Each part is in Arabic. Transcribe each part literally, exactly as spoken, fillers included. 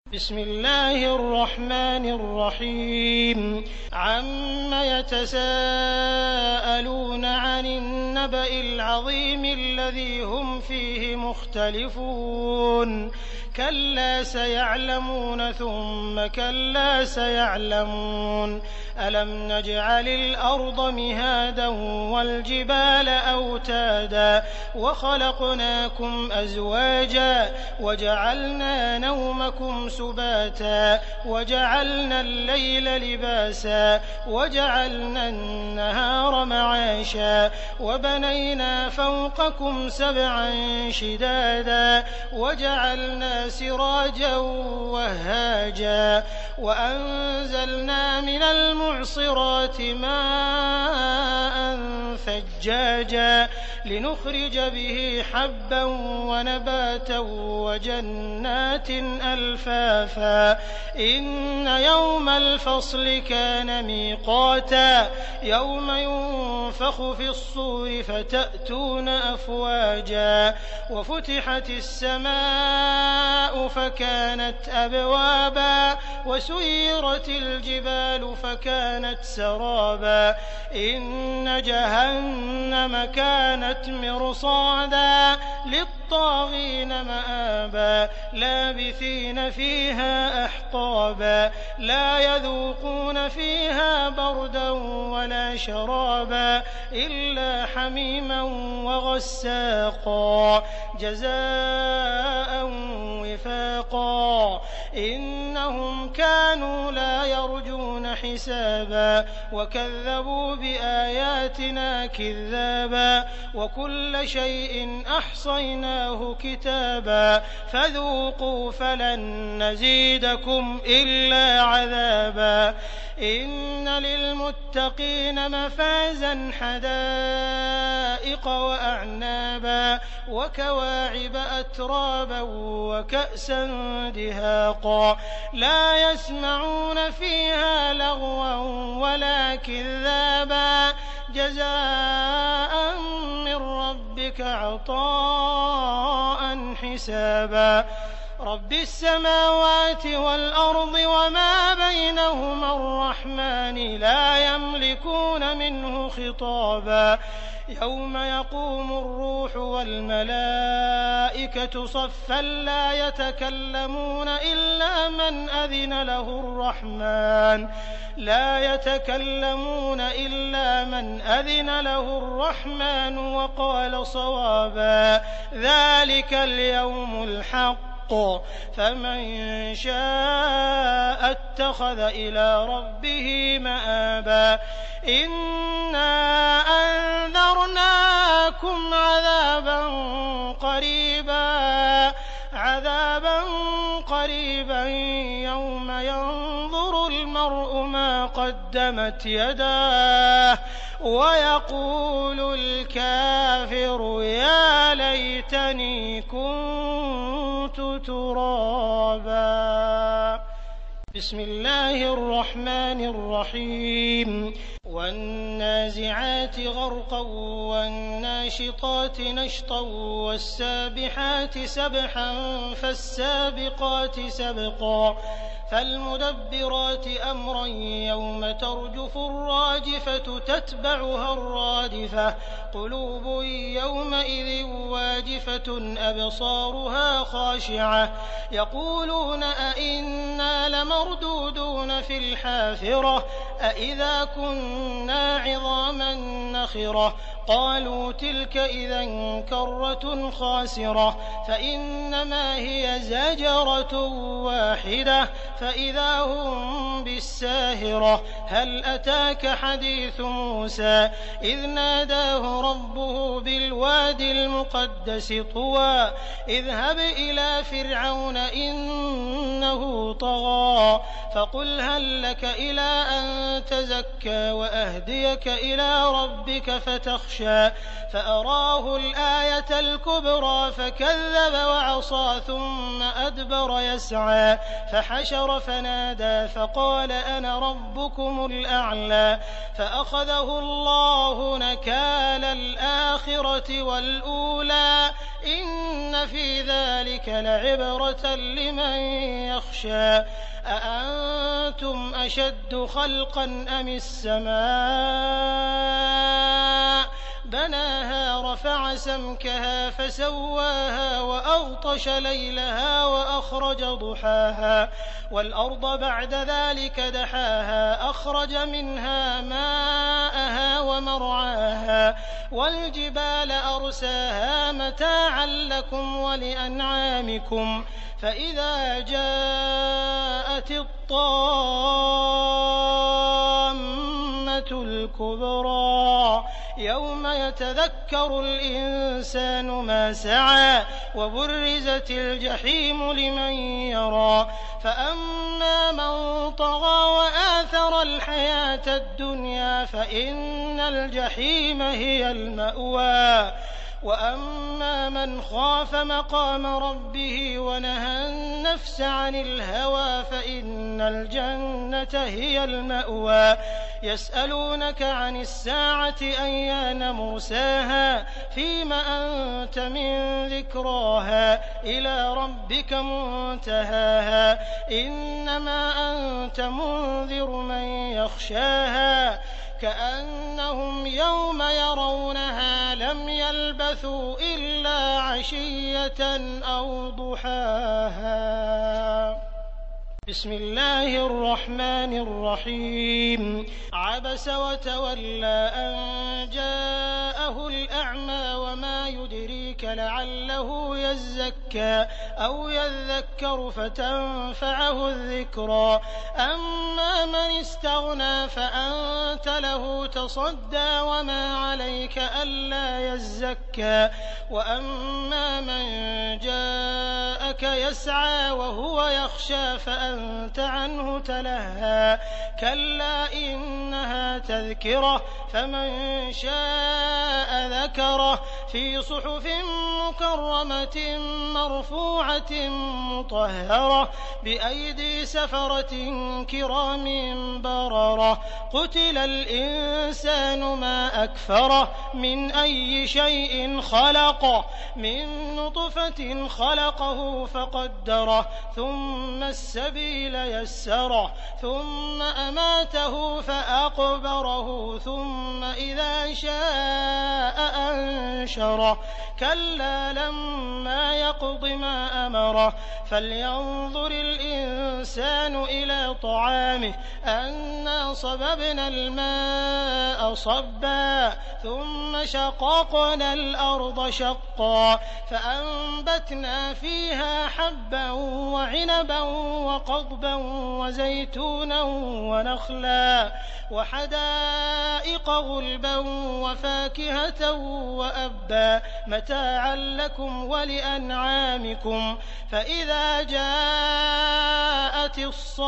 بسم الله الرحمن الرحيم عم يتساءلون عن النبأ العظيم الذي هم فيه مختلفون كلا سيعلمون ثم كلا سيعلمون ألم نجعل الأرض مهادا والجبال أوتادا وخلقناكم أزواجا وجعلنا نومكم سباتا وجعلنا الليل لباسا وجعلنا النهار معاشا وبنينا فوقكم سبعا شدادا وجعلنا سراجا وهاجا وأنزلنا من المعصرات ماء ثجاجا لنخرج به حبا ونباتا وجنات ألفافا إن يوم الفصل كان ميقاتا يوم ينفخ في الصور فتأتون أفواجا وفتحت السماء فكانت أبوابا وسيرت الجبال فكانت سرابا إن جهنم كانت مرصادا للطاغين مآبا لابثين فيها أحقابا لا يذوقون فيها بردا ولا شرابا إلا حميما وغساقا جزاء وفاقا إنهم كانوا لا يرجون حسابا وكذبوا بآياتنا كذابا وكل شيء أحصيناه كتابا فذوقوا فلن نزيدكم إلا عذابا إن للمتقين مفازا حدائق وأعنابا وكواعب أترابا وكأسا دهاقا لا يسمعون فيها لغوا ولا كذابا جزاء من ربك عطاء حسابا رب السماوات والأرض وما بينهما الرحمن لا يملكون منه خطابا يوم يقوم الروح والملائكة صفا لا يتكلمون إلا من أذن له الرحمن لا يتكلمون إلا من أذن له الرحمن وقال صوابا ذلك اليوم الحق فمن شاء اتخذ إلى ربه مآبا إنا أنذرناكم عذابا قريبا عذابا قريبا يوم ينظر المرء ما قدمت يداه ويقول الكافر يا ليتني كنت ترابا بسم الله الرحمن الرحيم والنازعات غرقا والناشطات نشطا والسابحات سبحا فالسابقات سبقا فالمدبرات أمرا يوم ترجف الراجفة تتبعها الرادفة قلوب يومئذ واجفة أبصارها خاشعة يقولون أئنا لمردودون في الحافرة أئذا كنا عظاما نخرة قالوا تلك إذا كرة خاسرة فإنما هي زجرة واحدة فإذا هم بالساهرة هل أتاك حديث موسى إذ ناداه ربه بالوادي المقدس طوى اذهب إلى فرعون إنه طغى فقل هل لك إلى أن تزكى وأهديك إلى ربك فتخشى فأراه الآية الكبرى فكذب وعصى ثم أدبر يسعى فحشر فنادى فقال أنا ربكم الأعلى فأخذه الله نكال الآخرة والأولى إن في ذلك لعبرة لمن يخشى يغشى أأنتم أشد خلقا أم السماء بناها رفع سمكها فسواها وأغطش ليلها وأخرج ضحاها والأرض بعد ذلك دحاها أخرج منها ماءها ومرعاها والجبال أرساها متاعا لكم ولأنعامكم فإذا جاءت الطامة الكبرى يوم يتذكر الإنسان ما سعى وبرزت الجحيم لمن يرى فأما من طغى وآثر الحياة الدنيا فإن الجحيم هي المأوى وأما من خاف مقام ربه ونهى النفس عن الهوى فإن الجنة هي المأوى يسألونك عن الساعة أيان مرساها فيم أنت من ذكراها إلى ربك منتهاها إنما أنت منذر من يخشاها كأنهم يوم يرونها لم يلبثوا إلا عشية أو ضحاها. بسم الله الرحمن الرحيم. عبس وتولى أن جاءه الأعمى وما يدريك لعله يزكى أو يذكر فتنفعه الذكرى أما من استغنى فأنت له تصدى وما عليك ألا يزكى وأما من جاءك يسعى وهو يخشى فأنت عنه تلهى كلا إنها تذكرة فمن شاء ذكره في صحف مكرمة مرفوعة مطهرة بأيدي سفرة كرام بررة قتل الإنسان ما أكفره من أي شيء خلقه من نطفة خلقه فقدره ثم السبيل يسره ثم أماته فأقبره ثم إذا شاء أنشره كلا لما يقض ما أمره فلينظر الإنسان إلى طعامه أنا صببنا الماء صبا ثم شققنا الأرض شقا فأنبتنا فيها حبا وعنبا وقضبا وزيتونا ونخلا وحدائق غلبا وفاكهة وأبا متاعا لكم ولأنعامكم فإذا جاءت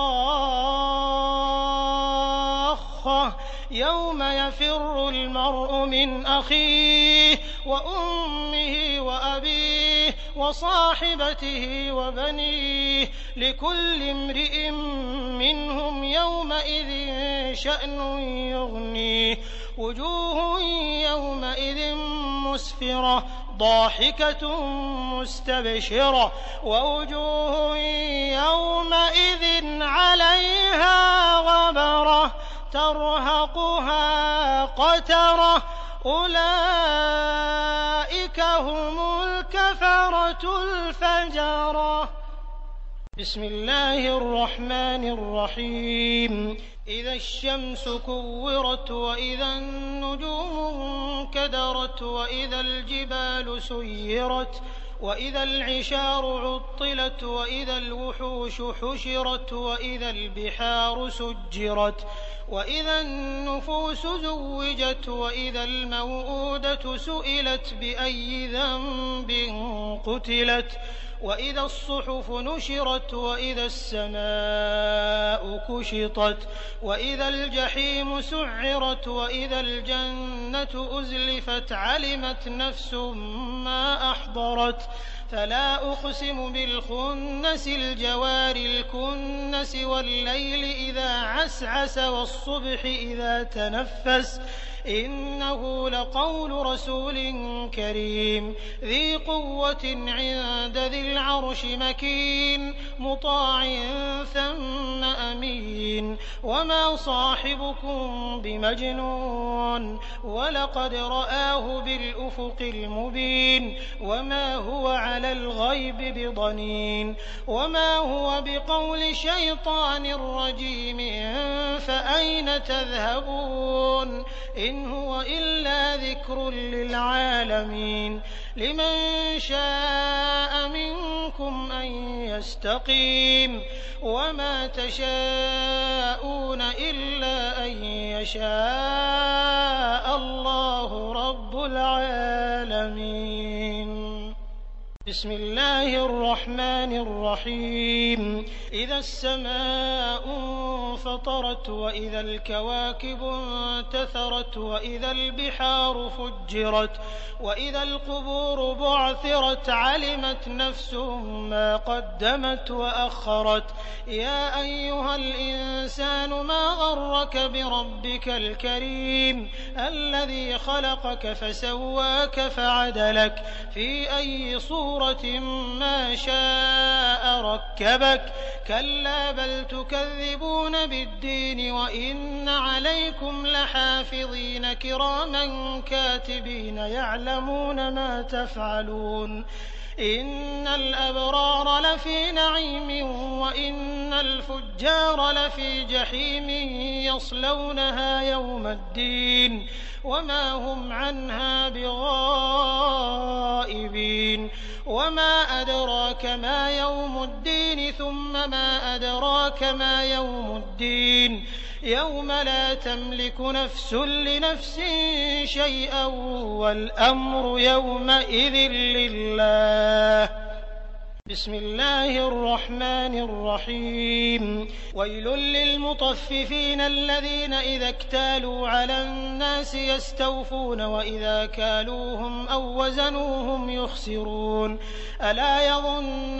الصاخة يوم يفر المرء من أخيه وأمه وأبيه وصاحبته وبنيه لكل امرئ منهم يومئذ شأن يغنيه وجوه يومئذ مسفرة ضاحكة مستبشرة ووجوه يومئذ عليها غبرة ترهقها قترة أولئك هم الكفرة الفجرة. بسم الله الرحمن الرحيم. إذا الشمس كورت وإذا النجوم انكدرت وإذا الجبال سيرت وإذا العشار عطلت وإذا الوحوش حشرت وإذا البحار سجرت وإذا النفوس زوجت وإذا الموءودة سئلت بأي ذنب قتلت وإذا الصحف نشرت وإذا السماء كشطت وإذا الجحيم سعرت وإذا الجنة أزلفت علمت نفس ما أحضرت فلا أقسم بالخنس الجوار الكنس والليل إذا عسعس والصبح إذا تنفس إنه لقول رسول كريم ذي قوة عند ذي العرش مكين مطاع ثم أمين وما صاحبكم بمجنون ولقد رآه بالأفق المبين وما هو على الغيب بضنين وما هو بقول شيطان رجيم فأين تذهبون إن هو إلا ذكر للعالمين لمن شاء منكم أن يستقيم وما تشاءون إلا أن يشاء الله رب العالمين. بسم الله الرحمن الرحيم. إذا السماء انفطرت وإذا الكواكب انتثرت وإذا البحار فجرت وإذا القبور بعثرت علمت نفس ما قدمت وأخرت يا أيها الإنسان ما غرك بربك الكريم الذي خلقك فسواك فعدلك في أي صورة ما شاء ركبك كلا بل تكذبون بالدين وإن عليكم لحافظين كراما كاتبين يعلمون ما تفعلون إن الأبرار لفي نعيم وإن الفجار لفي جحيم يصلونها يوم الدين وما هم عنها بغائبين وما أدراك ما يوم الدين ثم ما أدراك ما يوم الدين يوم لا تملك نفس لنفس شيئا والأمر يومئذ لله. بسم الله الرحمن الرحيم. ويل للمطففين الذين إذا اكتالوا على الناس يستوفون وإذا كالوهم أو وزنوهم يخسرون ألا يظن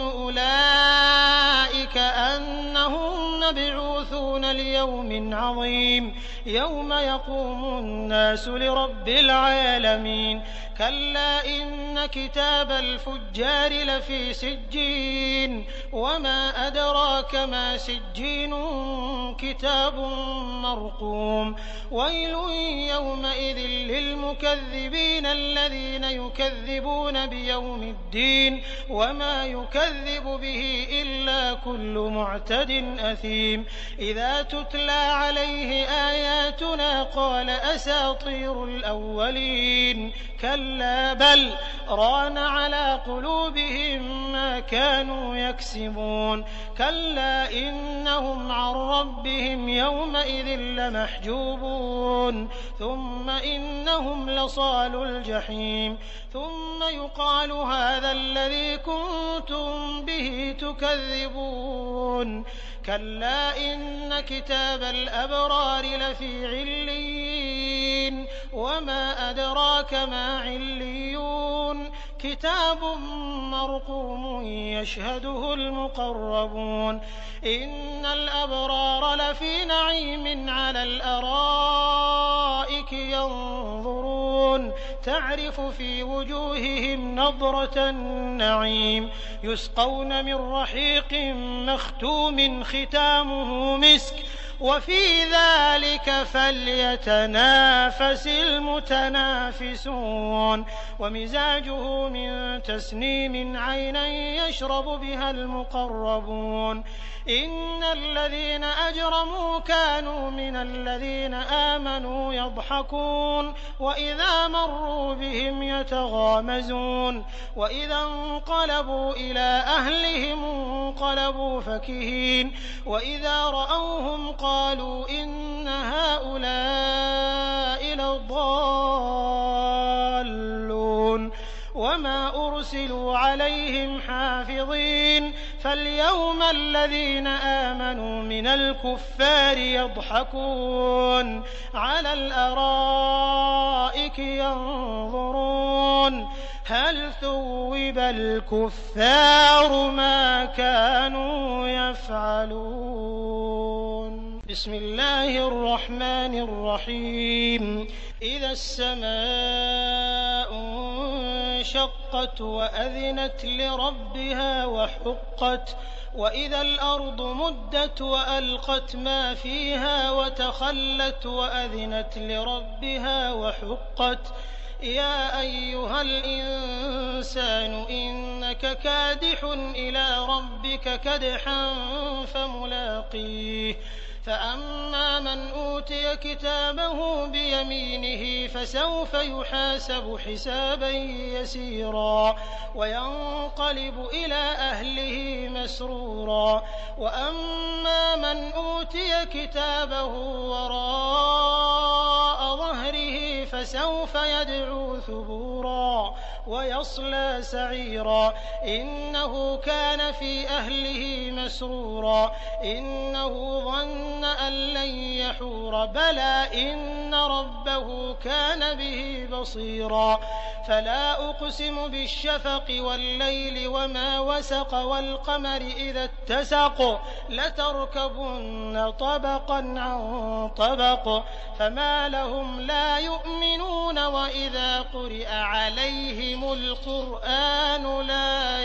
أولئك أنهم مبعوثون ليوم عظيم يوم يقوم الناس لرب العالمين كلا إن كتاب الفجار لفي سجين وما أدراك ما سجين كتاب مرقوم ويل يومئذ للمكذبين الذين يكذبون بيوم الدين وما يكذب به إلا كل معتد أثيم إذا تتلى عليه آياتنا قال أساطير الأولين كلا بل ران على قلوبهم ما كانوا يكسبون كلا إنهم عن ربهم يومئذ لمحجوبون ثم إنهم لصالو الجحيم ثم يقال هذا الذي كنتم به تكذبون كلا إن كتاب الأبرار لفي عليين وما أدراك ما عليون كتاب مرقوم يشهده المقربون إن الأبرار لفي نعيم على الأرائك ينظرون تعرف في وجوههم نضرة النعيم يسقون من رحيق مختوم ختامه مسك وفي ذلك فليتنافس المتنافسون ومزاجه من تسنيم عينا يشرب بها المقربون إن الذين أجرموا كانوا من الذين آمنوا يضحكون وإذا مروا بهم يتغامزون وإذا انقلبوا إلى أهلهم انقلبوا فكهين وإذا رأوهم قالوا إن هؤلاء لضالون وما أرسلوا عليهم حافظين فاليوم الذين آمنوا من الكفار يضحكون على الأرائك ينظرون هل ثوب الكفار ما كانوا يفعلون. بسم الله الرحمن الرحيم. إذا السماء انشقت وأذنت لربها وحقت وإذا الأرض مدت وألقت ما فيها وتخلت وأذنت لربها وحقت يا أيها الإنسان إنك كادح إلى ربك كدحا فملاقيه فأما من أوتي كتابه بيمينه فسوف يحاسب حسابا يسيرا وينقلب إلى أهله مسرورا وأما من أوتي كتابه وراء ظهره فسوف يدعو ثبورا ويصلى سعيرا إنه كان في أهله مسرورا إنه ظن أن لن يحور بلى إن ربه كان به بصيرا فلا أقسم بالشفق والليل وما وسق والقمر إذا اتسق لتركبن طبقا عن طبق فما لهم لا يؤمنون وإذا قرئ عليهم القرآن لا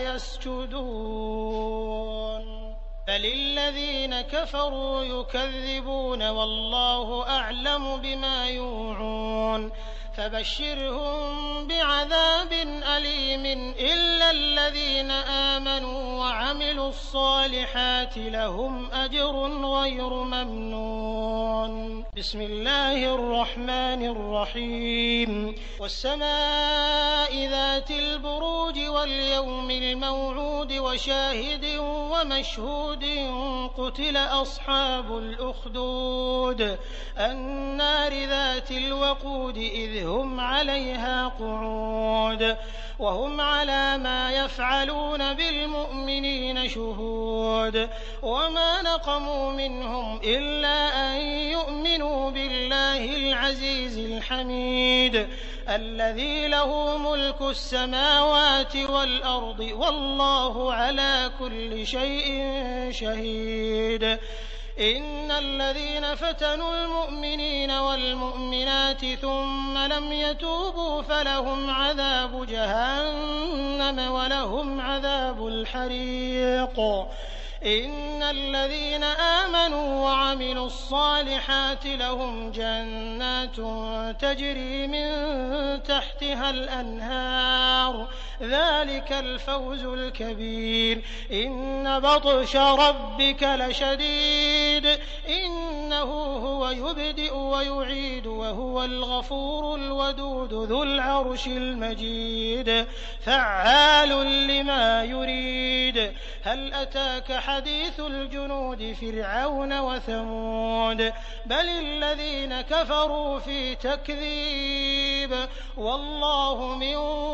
يسجدون بل الذين كفروا يكذبون والله أعلم بما يوعون فبشرهم بعذاب أليم إلا الذين آمنوا وعملوا الصالحات لهم أجر غير ممنون. بسم الله الرحمن الرحيم. والسماء ذات البروج واليوم الموعود وشاهد ومشهود قتل أصحاب الأخدود النار ذات الوقود إذ هم عليها قعود وهم على ما يفعلون بالمؤمنين شهود وما نقموا منهم إلا أن يؤمنوا بالله العزيز الحميد الذي له ملك السماوات والأرض والله على كل شيء شهيد. إن الذين فتنوا المؤمنين والمؤمنات ثم لم يتوبوا فلهم عذاب جهنم ولهم عذاب الحريق. إن الذين آمنوا وعملوا الصالحات لهم جنات تجري من تحتها الأنهار ذلك الفوز الكبير. إن بطش ربك لشديد إنه هو يبدئ ويعيد وهو الغفور الودود ذو العرش المجيد فعال لما يريد. هل أتاك حديث الجنود فرعون وثمود بل الذين كفروا في تكذيب والله من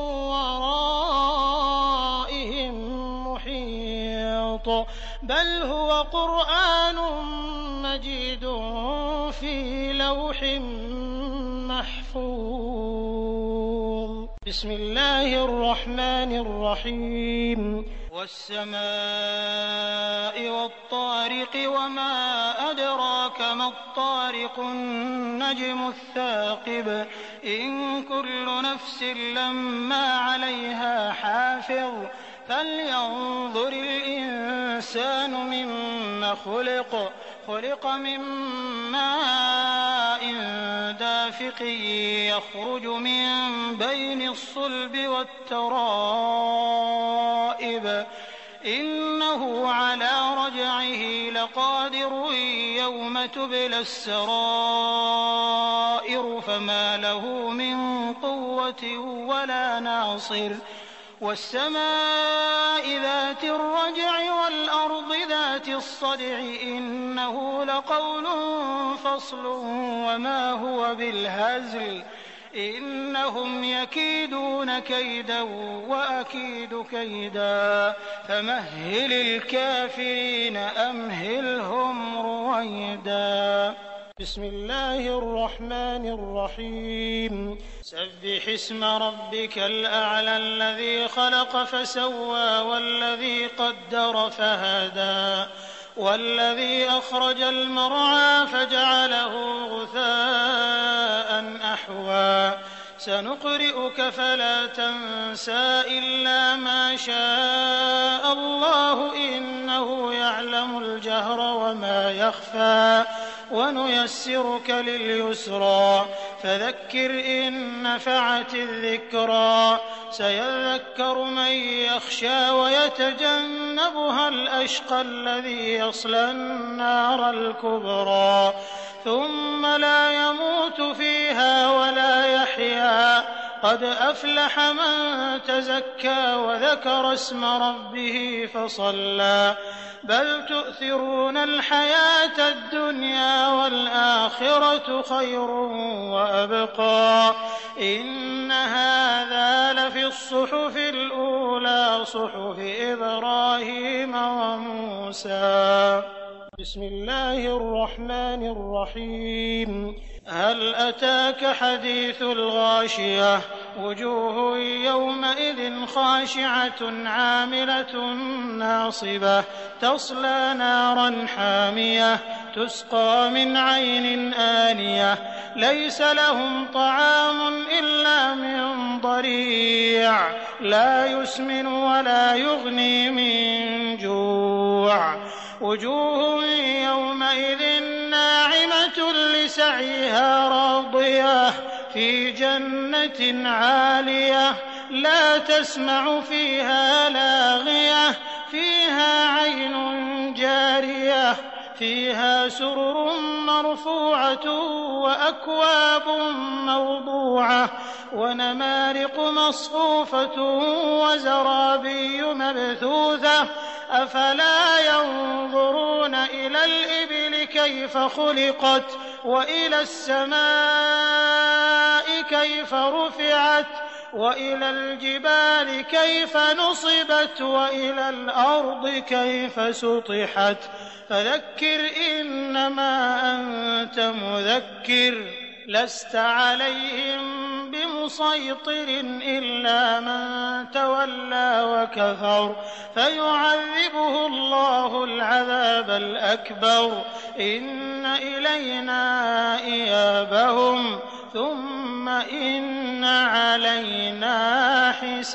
ورائهم محيط بل هو قرآن مجيد في لوح محفوظ. بسم الله الرحمن الرحيم. والسماء والطارق وما أدراك ما الطارق النجم الثاقب إن كل نفس لما عليها حافظ فلينظر الإنسان مما خلق خلق من ماء دافق يخرج من بين الصلب والترائب إنه على رجعه لقادر يوم تبلى السرائر فما له من قوة ولا ناصر. والسماء ذات الرجع والأرض ذات الصدع إنه لقول فصل وما هو بالهزل إنهم يكيدون كيدا وأكيد كيدا فمهل الكافرين أمهلهم رويدا. بسم الله الرحمن الرحيم سبح اسم ربك الأعلى الذي خلق فسوى والذي قدر فهدى والذي أخرج المرعى فجعله غثاء أحوى سنقرئك فلا تنسى إلا ما شاء الله إنه يعلم الجهر وما يخفى ونيسرك لليسرى فذكر إن نفعت الذكرى سيذكر من يخشى ويتجنبها الأشقى الذي يصلى النار الكبرى ثم لا يموت فيها ولا يحيا قد أفلح من تزكى وذكر اسم ربه فصلى بل تؤثرون الحياة الدنيا والآخرة خير وأبقى إن هذا لفي الصحف الأولى صحف إبراهيم وموسى بسم الله الرحمن الرحيم هل أتاك حديث الغاشية وجوه يومئذ خاشعة عاملة ناصبة تصلى نارا حامية تسقى من عين آنية ليس لهم طعام إلا من ضريع لا يسمن ولا يغني من جوع وجوه يومئذ ناعمة لسعيها راضية في جنة عالية لا تسمع فيها لاغية فيها عين جارية فيها سرر مرفوعة وأكواب موضوعة ونمارق مصفوفة وزرابي مبثوثة أفلا ينظرون إلى الإبل كيف خلقت وإلى السماء كيف رفعت وإلى الجبال كيف نصبت وإلى الأرض كيف سطحت فذكر إنما أنت مذكر لست عليهم بمسيطر إلا من تولى وكفر فيعذبه الله العذاب الأكبر إن إلينا إيابهم ثم إن علينا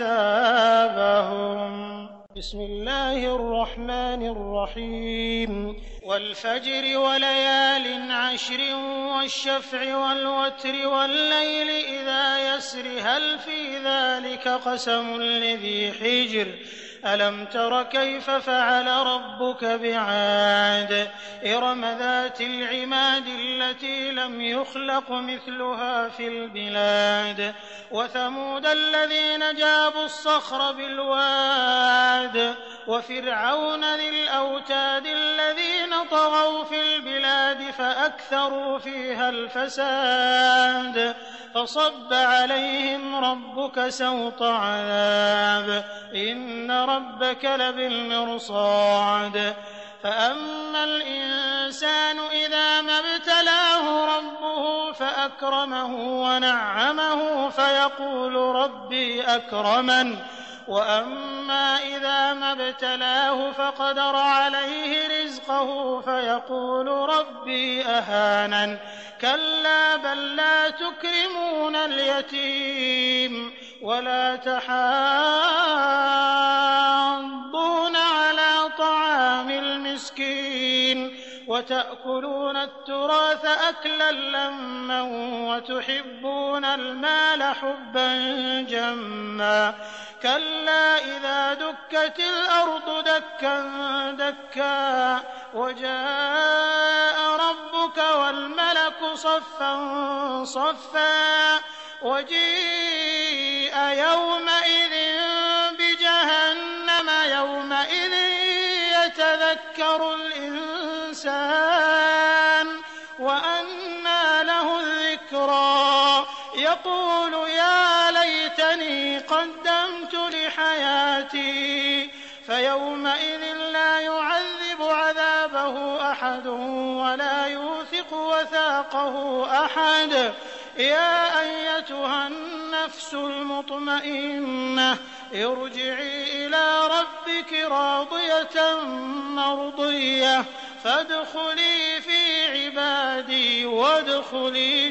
حسابهم بسم الله الرحمن الرحيم والفجر وليال عشر والشفع والوتر والليل إذا يسر هل في ذلك قسم لذي حجر ألم تر كيف فعل ربك بعاد إرم ذات العماد التي لم يخلق مثلها في البلاد وثمود الذين جابوا الصخر بالواد وفرعون ذي الأوتاد الذين طغوا في البلاد فأكثروا فيها الفساد فصب عليهم ربك سوط عذاب إن ربك لبالمرصاد فأما الإنسان إذا ما ابتلاه ربه فأكرمه ونعمه فيقول ربي أكرمن وأما إذا ما ابتلاه فقدر عليه رزقه فيقول ربي أهانن كلا بل لا تكرمون اليتيم ولا تحاضون على طعام المسكين وتأكلون التراث أكلا لما وتحبون المال حبا جما كلا إذا دكت الأرض دكا دكا وجاء ربك والملك صفا صفا وجيء يومئذ بجهنم يومئذ يتذكر الإنسان وأنى له الذكرى يقول يا ليتني قدمت لحياتي فيومئذ لا يعذب عذابه أحد ولا يوثق يطيق وثاقه أحد. يا أيتها النفس المطمئنة ارجعي إلى ربك راضية مرضية فادخلي في عبادي وادخلي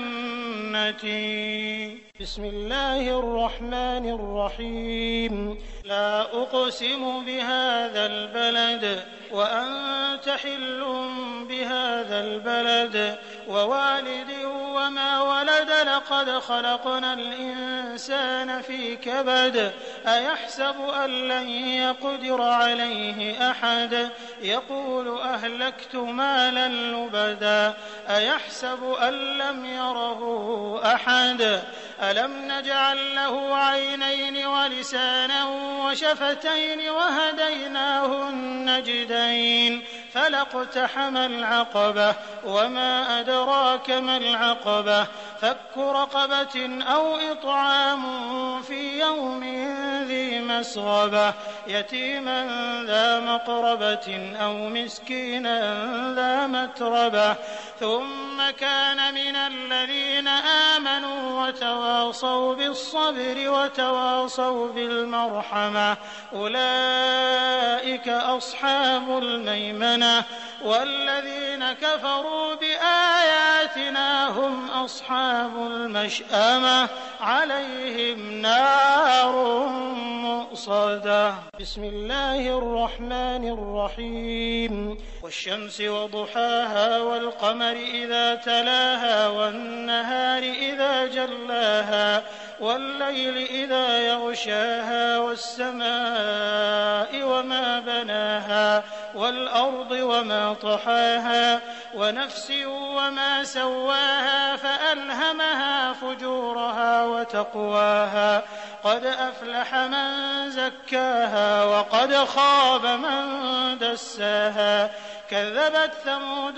جنتي. بسم الله الرحمن الرحيم. لا أقسم بهذا البلد وأنت حل بهذا البلد ووالد وما ولد لقد خلقنا الإنسان في كبد. أيحسب أن لن يقدر عليه أحد يقول أهلكت مالا لبدا أيحسب أن لم يره أحد ألم نجعل له عينين ولسانا وشفتين وهديناه النجدين فلاقتحم العقبة وما أدراك ما العقبة فك رقبة أو إطعام في يوم ذي مسغبة يتيما ذا مقربة أو مسكينا ذا متربة ثم كان من الذين آمنوا وتواصوا بالصبر وتواصوا بالمرحمة أولئك أصحاب الميمنة والذين كفروا بآياتنا هم أصحاب المشأمة عليهم نار مؤصدة. بسم الله الرحمن الرحيم. والشمس وضحاها والقمر إذا تلاها والنهار إذا جلاها والليل إذا يغشاها والسماء وما بناها والأرض وما طحاها ونفس وما سواها فألهمها فجورها وتقواها قد أفلح من زكاها وقد خاب من دساها كذبت ثمود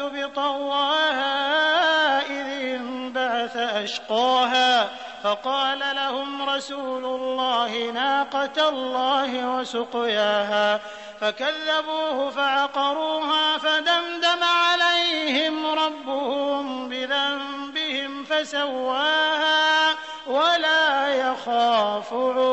بطغواها إذ انبعث أشقاها فقال لهم رسول الله ناقة الله وسقياها فكذبوه فعقروها فدمدم عليهم ربهم بذنبهم فسواها ولا يخاف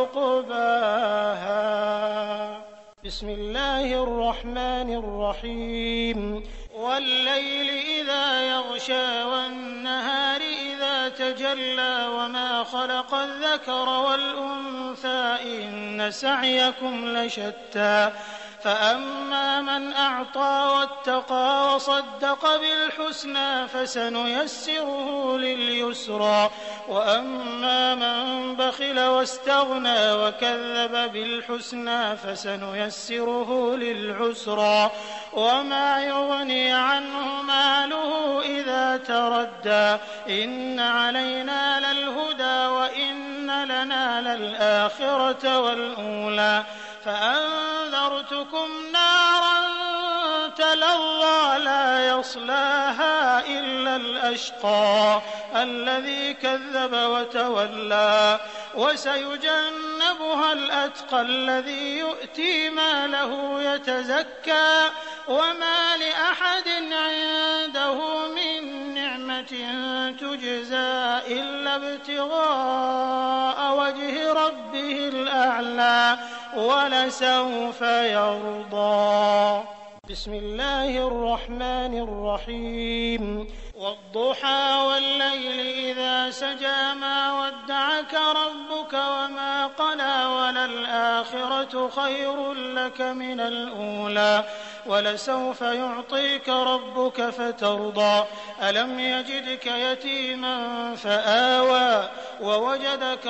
عقباها. بسم الله الرحمن الرحيم. والليل إذا يغشى والنهار إذا تجلى وما خلق الذكر والأنثى إن سعيكم لشتى فأما من أعطى واتقى وصدق بالحسنى فسنيسره لليسرى وأما من بخل واستغنى وكذب بالحسنى فسنيسره للعسرى وما يغني عنه ماله إذا تردى إن علينا للهدى وإن لنا للآخرة والأولى فأنذرتكم نارا تلظى لا يصلاها إلا الأشقى الذي كذب وتولى وسيجنبها الأتقى الذي يؤتي ماله يتزكى وما لأحد عنده من نعمة تجزى إلا ابتغاء وجه ربه الأعلى ولسوف يرضى. بسم الله الرحمن الرحيم. والضحى والليل إذا سجى ما ودعك ربك وما قلى وللآخرة خير لك من الأولى ولسوف يعطيك ربك فترضى ألم يجدك يتيما فآوى ووجدك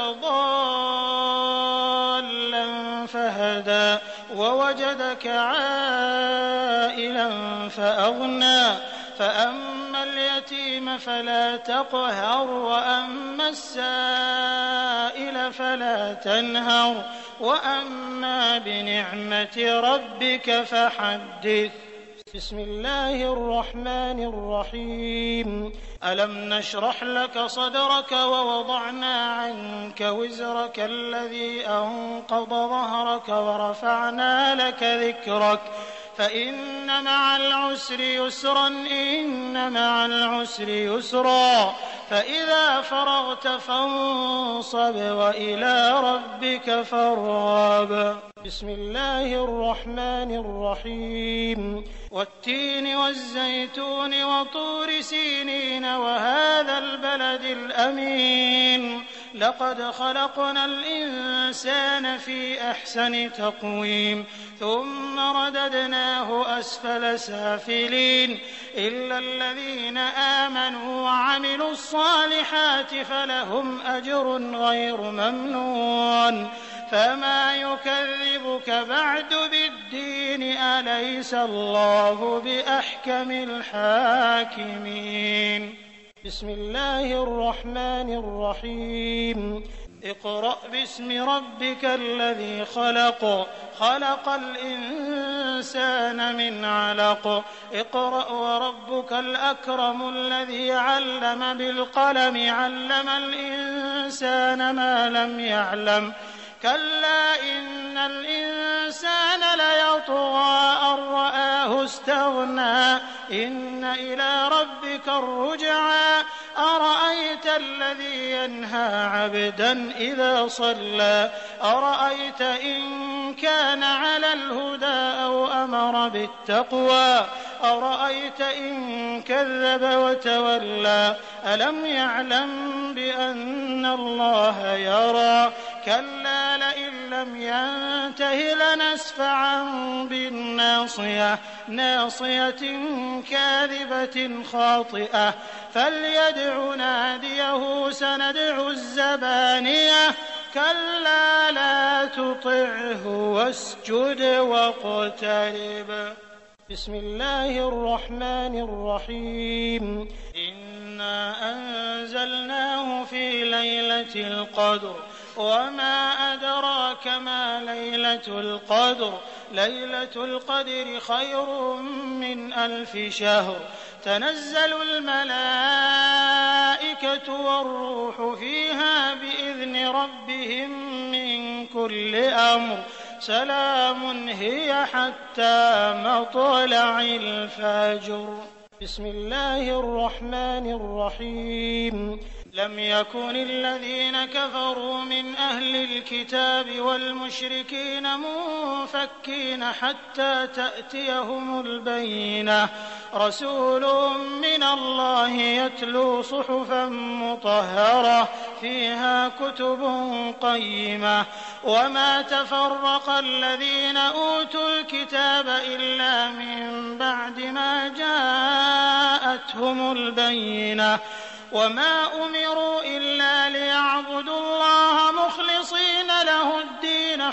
ضالا فهدى ووجدك عائلا فأغنى فأما اليتيم فلا تقهر وأما السائل فلا تنهر وأما بنعمة ربك فحدث. بسم الله الرحمن الرحيم. ألم نشرح لك صدرك ووضعنا عنك وزرك الذي أنقض ظهرك ورفعنا لك ذكرك فإن مع العسر يسرا إن مع العسر يسرا فإذا فرغت فانصب وإلى ربك فارغب. بسم الله الرحمن الرحيم. والتين والزيتون وطور سينين وهذا البلد الأمين لقد خلقنا الإنسان في أحسن تقويم ثم رددناه أسفل سافلين إلا الذين آمنوا وعملوا الصالحات فلهم أجر غير ممنون. فما يكذبك بعد بالدين أليس الله بأحكم الحاكمين. بسم الله الرحمن الرحيم. اقرأ باسم ربك الذي خلق خلق الإنسان من علق اقرأ وربك الأكرم الذي علم بالقلم علم الإنسان ما لم يعلم كلا إن الإنسان ليطغى أن رآه استغنى إن إلى ربك الرجعى أرأيت الذي ينهى عبدا إذا صلى أرأيت إن كان على الهدى أو أمر بالتقوى أرأيت إن كذب وتولى ألم يعلم بأن الله يرى كلا لئن لم ينته لنسفعا بالناصية ناصية كاذبة خاطئة فليدع ناديه سندع الزبانية كلا لا تطعه واسجد واقترب. بسم الله الرحمن الرحيم. إنا أنزلناه في ليلة القدر وما أدراك ما ليلة القدر ليلة القدر خير من ألف شهر تنزل الملائكة والروح فيها بإذن ربهم من كل أمر سلام هي حتى مطلع الفجر. بسم الله الرحمن الرحيم. لم يكن الذين كفروا من أهل الكتاب والمشركين منفكين حتى تأتيهم البينة رسول من الله يتلو صحفا مطهرة فيها كتب قيمة وما تفرق الذين أوتوا الكتاب إلا من بعد ما جاءتهم البينة وما أمروا إلا ليعبدوا الله مخلصين له الدين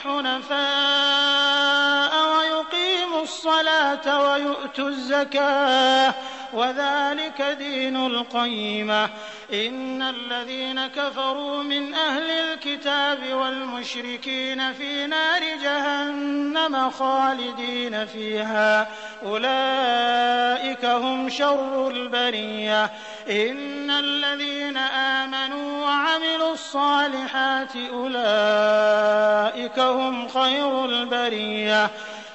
حنفاء ويقيموا الصلاة ويؤتوا الزكاة وذلك دين القيمة إن الذين كفروا من أهل الكتاب والمشركين في نار جهنم خالدين فيها أولئك هم شر البرية إن الذين آمنوا وعملوا الصالحات أولئك هم خير البرية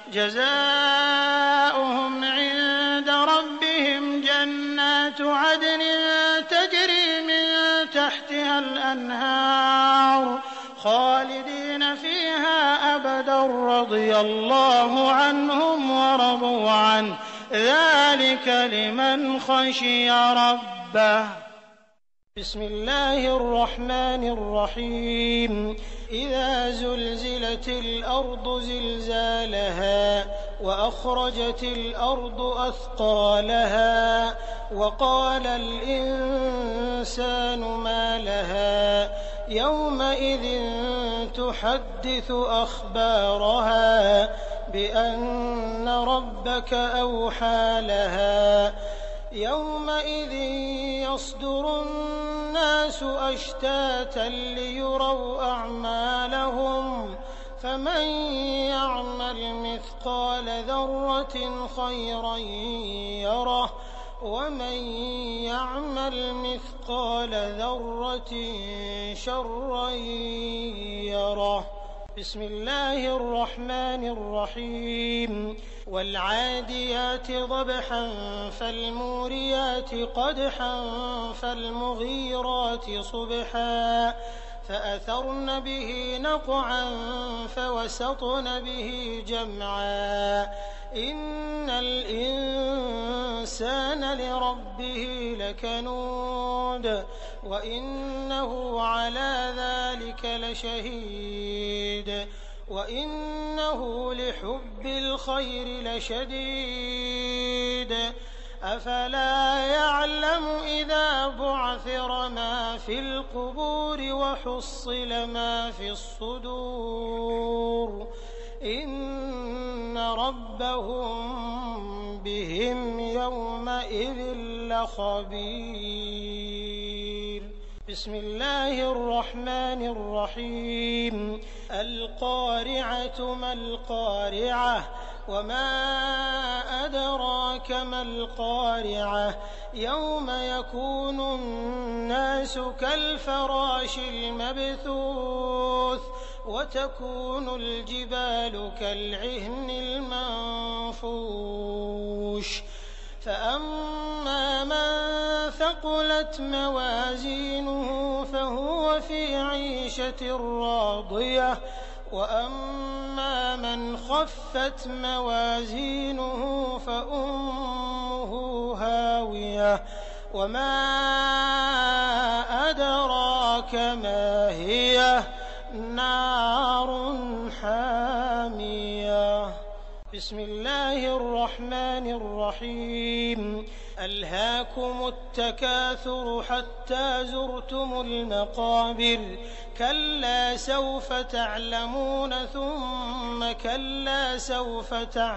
جزاؤهم عند ربهم جنات عدن تجري من تحتها الأنهار خالدين فيها أبدا رضي الله عنهم ورضوا عنه ذلك لمن خشي ربه. بسم الله الرحمن الرحيم. إذا زلزلت الأرض زلزالها وأخرجت الأرض أثقالها وقال الإنسان ما لها يومئذ تحدث أخبارها بأن ربك أوحى لها يومئذ يصدر الناس أشتاتا ليروا أعمالهم فمن يعمل مثقال ذرة خيرا يره ومن يعمل مثقال ذرة شرا يره. بسم الله الرحمن الرحيم. وَالْعَادِيَاتِ ضَبْحًا فَالْمُورِيَاتِ قَدْحًا فَالْمُغِيرَاتِ صُبْحًا فَأَثَرْنَ بِهِ نَقْعًا فَوَسَطْنَ بِهِ جَمْعًا إِنَّ الْإِنسَانَ لِرَبِّهِ لَكَنُودٌ وَإِنَّهُ عَلَىٰ ذَٰلِكَ لَشَهِيدٌ وَإِنَّهُ لِحُبِّ الْخَيْرِ لَشَدِيدٌ أَفَلَا يَعْلَمُ إِذَا بُعْثِرَ مَا فِي الْقُبُورِ وَحُصِّلَ مَا فِي الصُّدُورِ إِنَّ رَبَّهُم بِهِمْ يَوْمَئِذٍ لَّخَبِيرٌ. بسم الله الرحمن الرحيم. القارعة ما القارعة وما أدراك ما القارعة يوم يكون الناس كالفراش المبثوث وتكون الجبال كالعهن المنفوش فأما من ثقلت موازينه فهو في عيشة راضية وأما من خفت موازينه فأمه هاوية وما أدراك ما هي نار حامية. بسم الله الرحمن الرحيم. ألهاكم التكاثر حتى زرتم المقابر كلا سوف تعلمون ثم كلا سوف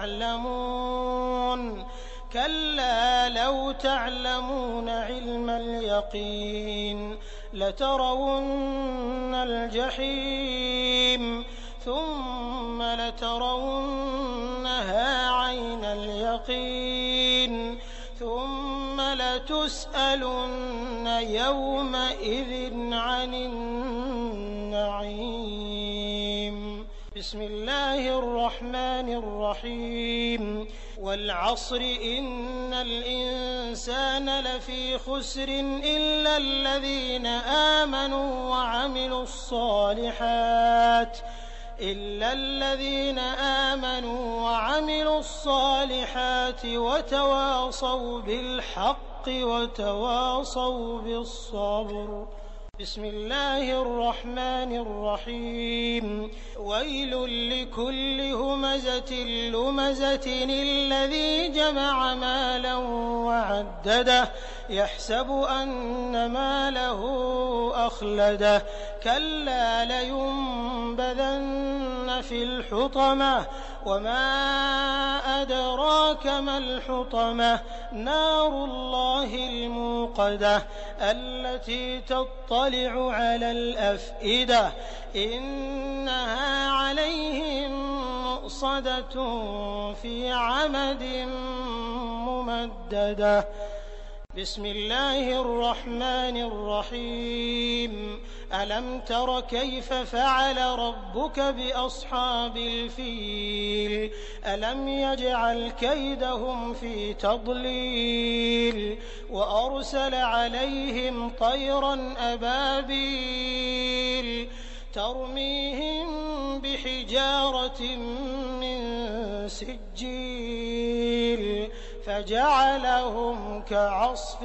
تعلمون كلا لو تعلمون علم اليقين لترون الجحيم ثم لترونها عين اليقين ثم لتسألن يومئذ عن النعيم. بسم الله الرحمن الرحيم. والعصر إن الإنسان لفي خسر إلا الذين آمنوا وعملوا الصالحات إلا الذين آمنوا وعملوا الصالحات وتواصوا بالحق وتواصوا بالصبر. بسم الله الرحمن الرحيم. ويل لكل همزة لمزة الذي جمع مالا وعدده يحسب أن ماله أخلده كلا لينبذن في الحطمة وما أدراك ما الحطمة نار الله الموقدة التي تطلع على الأفئدة إنها عليهم مؤصدة في عمد ممددة. بسم الله الرحمن الرحيم. ألم تر كيف فعل ربك بأصحاب الفيل ألم يجعل كيدهم في تضليل وأرسل عليهم طيرا أبابيل ترميهم بحجارة من سجيل فجعلهم كعصف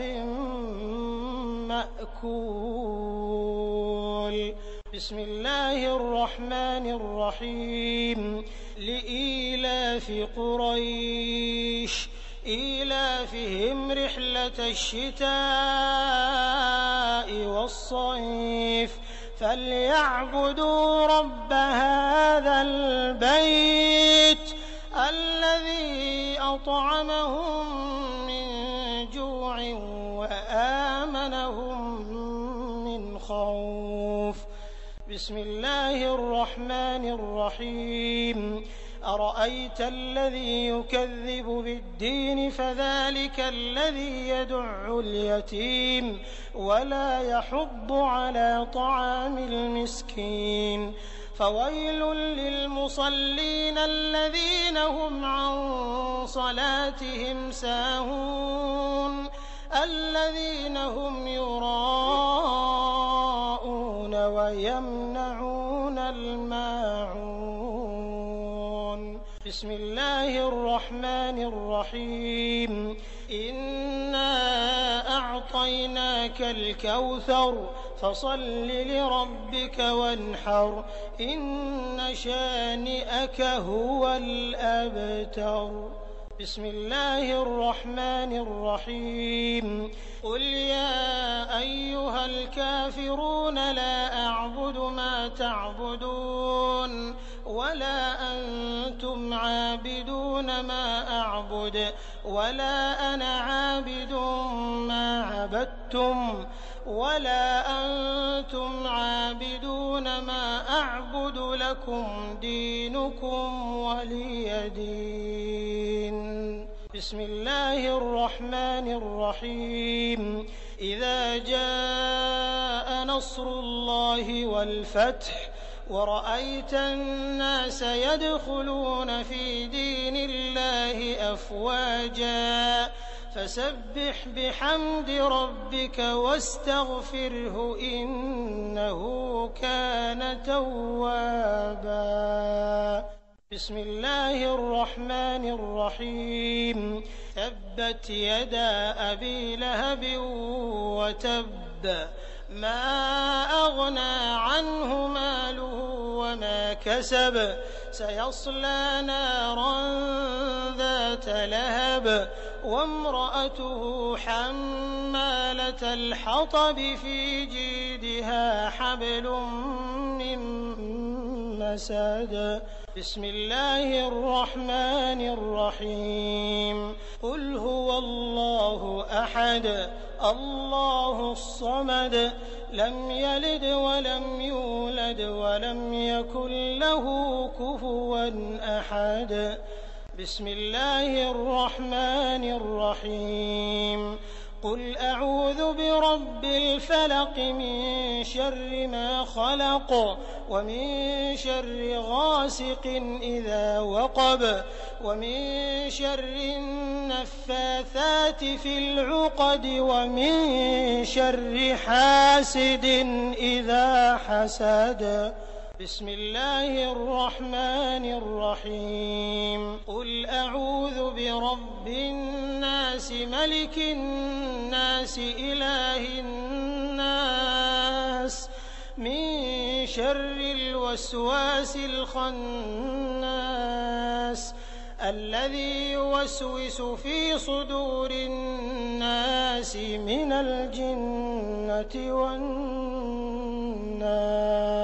مأكول. بسم الله الرحمن الرحيم. لإيلاف قريش إيلافهم رحلة الشتاء والصيف فليعبدوا رب هذا البيت الذي أطعمهم من جوع وآمنهم من خوف. بسم الله الرحمن الرحيم. أرأيت الذي يكذب بالدين فذلك الذي يدع اليتيم ولا يحض على طعام المسكين فويل للمصلين الذين هم عن صلاتهم ساهون الذين هم يراءون ويمنعون الماعون. بسم الله الرحمن الرحيم. إنا أعطيناك الكوثر فصل لربك وانحر إن شانئك هو الأبتر. بسم الله الرحمن الرحيم. قل يا أيها الكافرون لا أعبد ما تعبدون ولا أنتم عابدون ما أعبد ولا أنا عابد ما عبدتم ولا أنتم عابدون ما أعبد لكم دينكم ولي دين. بسم الله الرحمن الرحيم. إذا جاء نصر الله والفتح ورأيت الناس يدخلون في دين الله أفواجا فسبح بحمد ربك واستغفره إنه كان توابا. بسم الله الرحمن الرحيم. تبت يدا أبي لهب وتب ما أغنى عنه ماله وما كسب سيصلى نارا ذات لهب وامرأته حمالة الحطب في جيدها حبل من مسد. بسم الله الرحمن الرحيم. قل هو الله أحد الله الصمد لم يلد ولم يولد ولم يكن له كفوا أحد. بسم الله الرحمن الرحيم. قل أعوذ برب الفلق من شر ما خلق ومن شر غاسق إذا وقب ومن شر النفاثات في العقد ومن شر حاسد إذا حسد. بسم الله الرحمن الرحيم. قل أعوذ برب الناس ملك الناس إله الناس من شر الوسواس الخناس الذي يوسوس في صدور الناس من الجنة والناس.